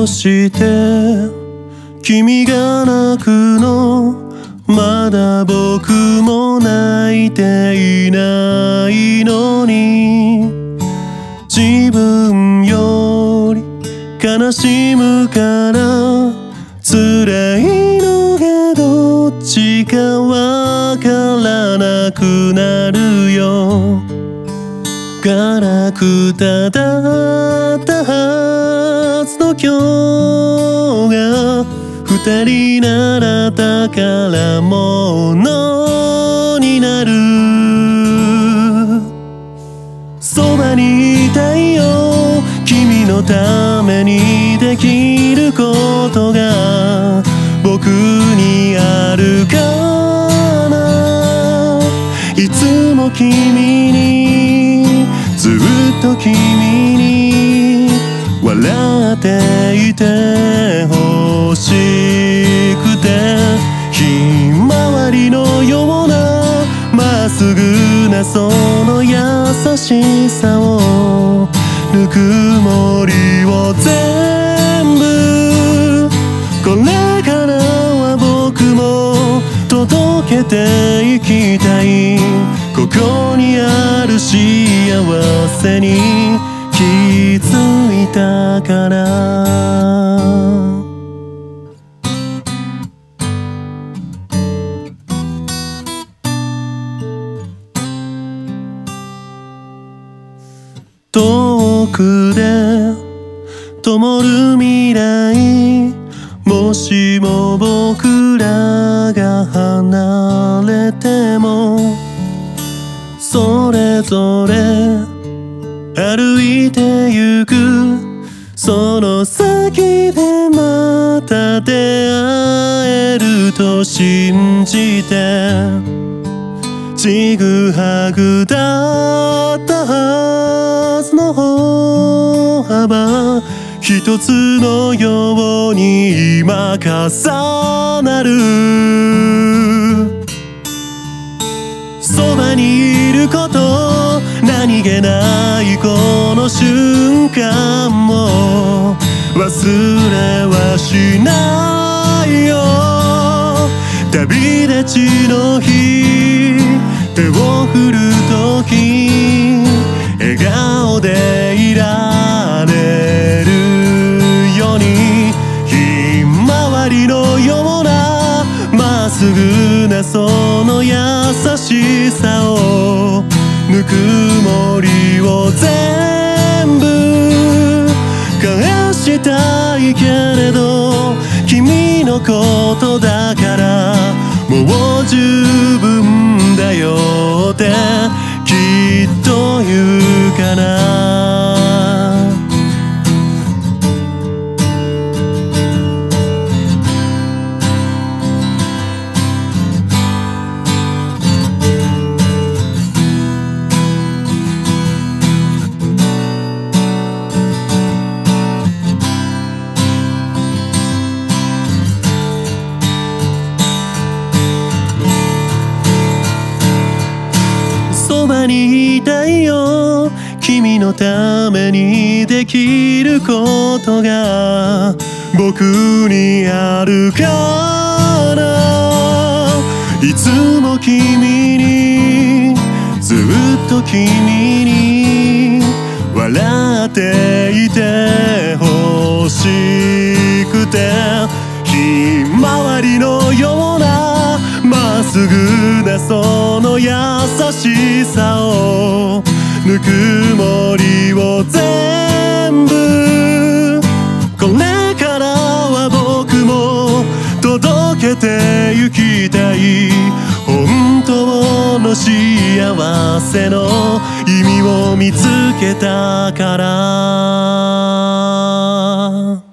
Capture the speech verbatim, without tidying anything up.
うして君が泣くのまだ僕も泣いていないのに自分より悲しむから辛いのがどっちかわからなくなるよ辛くただったはずの今日が二人なら宝物になるそばにいたいよ君のためにできることが僕にあるかないつも君にずっと君に笑っていてほしくてひまわりのようなまっすぐなその優しさをぬくもりを全部これからは僕も届けていきたいここにある幸せに気づいたから遠くで灯る未来もしも僕らが離れてもそれぞれ歩いてゆくその先でまた出会えると信じてちぐはぐだったはずの歩幅一つのように今重なるそばにいること何気ないこの瞬間も忘れはしないよ旅立ちの日手を振るとき笑顔でいられるようにひまわりのようなまっすぐなその優しさをぬくもりを全部返したいけれど君のことだからもう十分だよってきっと言うかなそばにいたいよ君のためにできることが僕にあるからいつも君にずっと君に笑っていてほしくてひまわりのようなまっすぐなその優しさをぬくもりを全部これからは僕も届けてゆきたい本当の幸せの意味を見つけたから